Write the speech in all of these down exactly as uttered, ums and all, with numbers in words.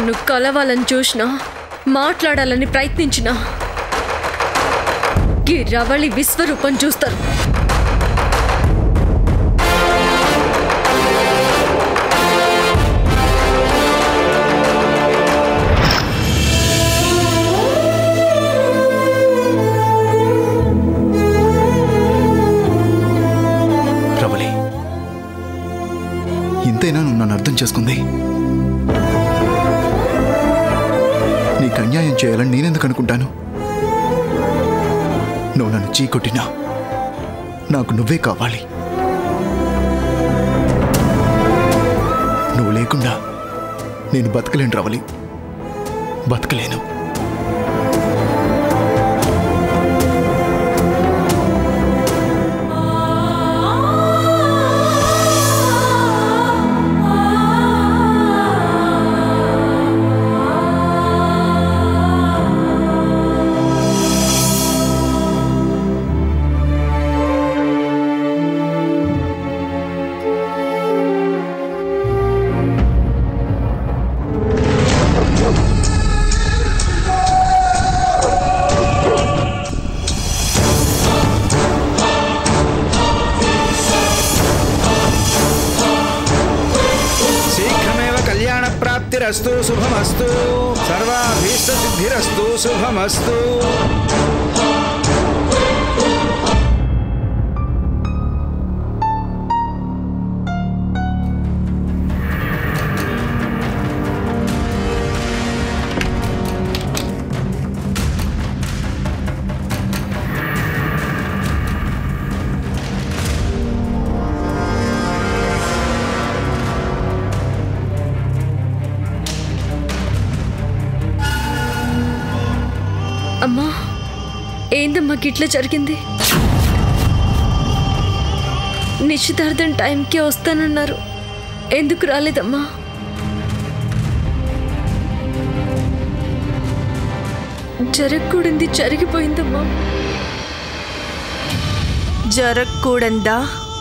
నన్ను కలవాలని చూసినా మాట్లాడాలని ప్రయత్నించినా ఈ రవళి విశ్వరూపం చూస్తారు. రవళి, ఇంతైనా నువ్వు నన్ను అర్థం చేసుకుంది? నీకు అన్యాయం చేయాలని నేనెందుకు అనుకుంటాను? నువ్వు నన్ను చీకొట్టినా నాకు నువ్వే కావాలి. నువ్వు లేకుండా నేను బతకలేను రవళి, బతకలేను. प्राप्तिरस्तु शुभमस्तु सर्वाभीष्ट सिद्धिरस्तु शुभमस्तु। అమ్మా, ఏందమ్మా గిట్లా జరిగింది? నిశ్చితార్థం టైంకే వస్తానన్నారు, ఎందుకు రాలేదమ్మా? జరగకూడదు జరిగిపోయిందమ్మా. జరగకూడదా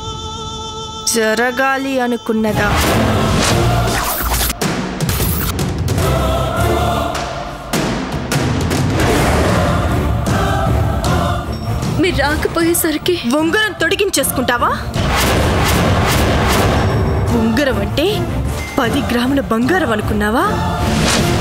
జరగాలి అనుకున్నదా? మీరు రాకపోయేసరికి ఉంగరం తొడిగించేసుకుంటావా? ఉంగరం అంటే పది గ్రాముల బంగారం అనుకున్నావా?